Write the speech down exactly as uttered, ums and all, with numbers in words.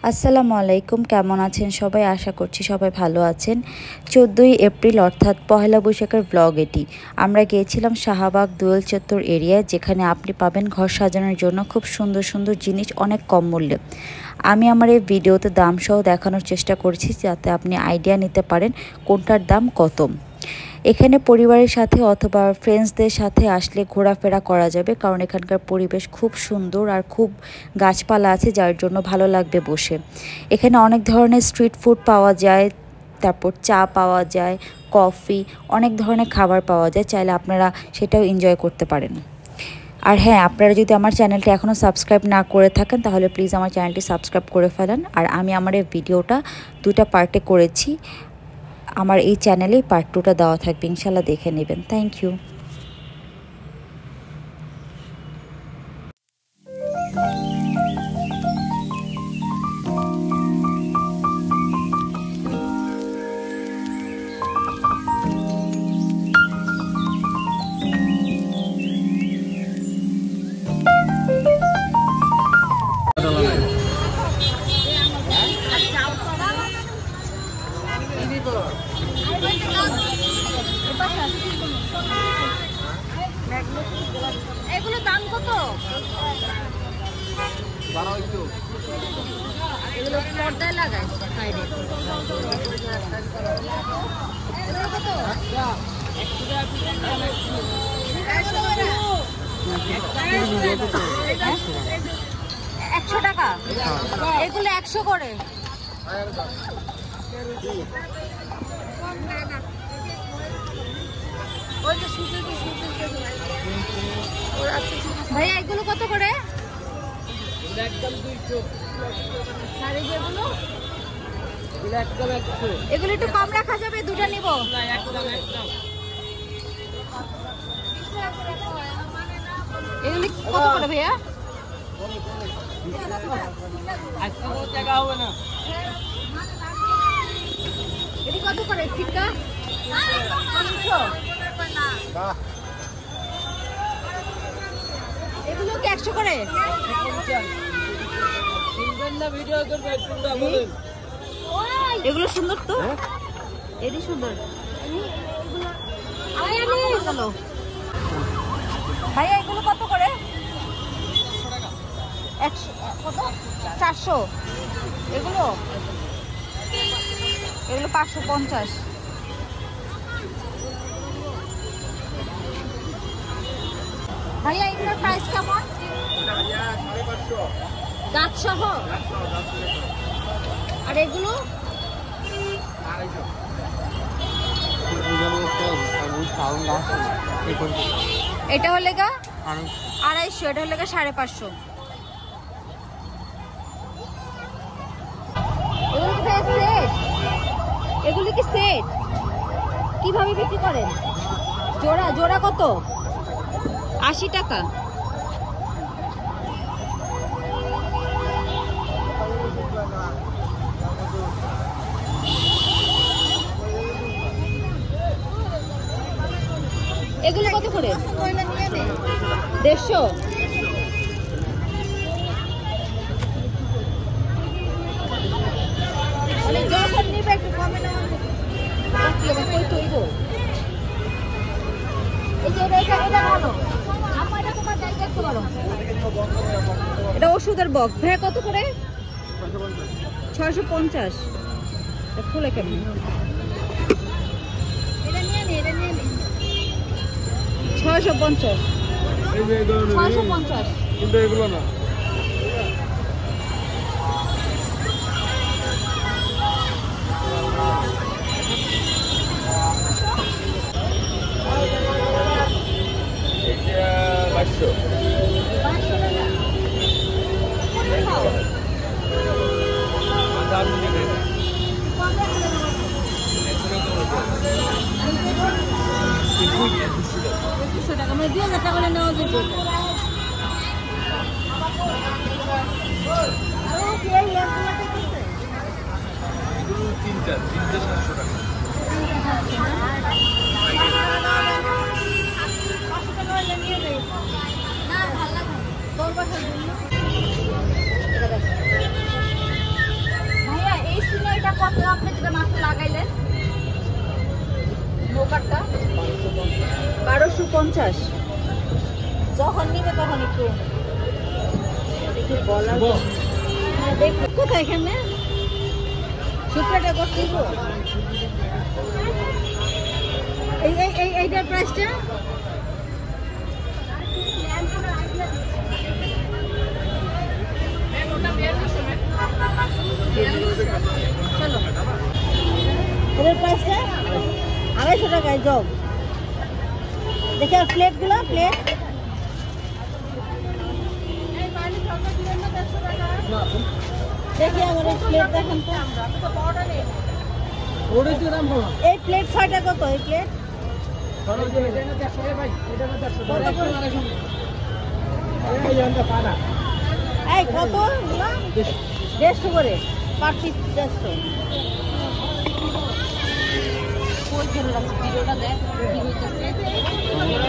আসসালামু আলাইকুম, কেমন আছেন সবাই? আশা করছি সবাই ভালো আছেন। চোদ্দোই এপ্রিল অর্থাৎ পহেলা বৈশাখের ব্লগ এটি। আমরা গিয়েছিলাম শাহবাগ দোয়েল চত্বর এরিয়ায়, যেখানে আপনি পাবেন ঘর সাজানোর জন্য খুব সুন্দর সুন্দর জিনিস অনেক কম মূল্যে। আমি আমার এই ভিডিওতে দাম সহ দেখানোর চেষ্টা করেছি, যাতে আপনি আইডিয়া নিতে পারেন কোনটার দাম কত। এখানে পরিবারের সাথে অথবা ফ্রেন্ডসদের সাথে আসলে ঘোরাফেরা করা যাবে, কারণ এখানকার পরিবেশ খুব সুন্দর আর খুব গাছপালা আছে, যার জন্য ভালো লাগবে বসে। এখানে অনেক ধরনের স্ট্রিট ফুড পাওয়া যায়, তারপর চা পাওয়া যায়, কফি, অনেক ধরনের খাবার পাওয়া যায়, চাইলে আপনারা সেটাও এনজয় করতে পারেন। আর হ্যাঁ, আপনারা যদি আমার চ্যানেলটি এখনও সাবস্ক্রাইব না করে থাকেন, তাহলে প্লিজ আমার চ্যানেলটি সাবস্ক্রাইব করে ফেলেন। আর আমি আমার এই ভিডিওটা দুটা পার্টে করেছি, আমার এই চ্যানেলেই পার্ট টুটা দেওয়া থাকবে, ইনশাল্লাহ দেখে নেবেন। Thank you. এগুলো দাম কত? এগুলো পর্দায় লাগায় সাইডে। একশো টাকা এগুলো, একশো করে। ভাইয়া এগুলো কত করে? এগুলো একটু কম রাখা যাবে? দুটো নিব। এগুলি কত করে ভাইয়া? এটি কত করে? সিক্কা এগুলো কি একশো করে? এগুলো সুন্দর তো, এটি সুন্দর। ভাইয়া এগুলো কত করে? একশো কত? চারশো। এগুলো এগুলো পাঁচশো পঞ্চাশ। ভাইয়া এগুলোর প্রাইস কেমন? গাছ সহ? আর এগুলো এটা হলে গা আড়াইশো, এটা হলে গা সাড়ে পাঁচশো। এগুলো কি সেট? কিভাবে বিক্রি করেন? জোড়া জোড়া কত? আশি টাকা। এগুলো কত করে? দেড়শো। যখন নিবে একটু কমে নেওয়া। এটা ওষুধের বক্স। ভাইয়া কত করে? ছয়শো পঞ্চাশ। খুলে কেমন? ছয়শো পঞ্চাশ। ছয়শো পঞ্চাশ কিন্তু এগুলো না। তিনটা তিনটে সাতশো টাকা। তোর বাসার জন্য কত আপনি যেটা মাত্র লাগাইলেন লোকারটা? বারোশো পঞ্চাশ। যখন নিবে তখন একটু একটু বলার দেখ কোথায় এখানে সুপ্রাটা কত দিব? এই এই এই এইটার প্রাইসটা চলো এটার প্রাইসটা আড়াইশো টাকায় জগ। দেখে প্লেট গুলো প্লেট দেখি আমার এই প্লেট দেখেন তো। এই প্লেট ছয়টা কত? এই প্লেট এই কত? দেড়শো করে পার পিস দেড়শো। ভিডিওটা দেখ কি হইতেছে।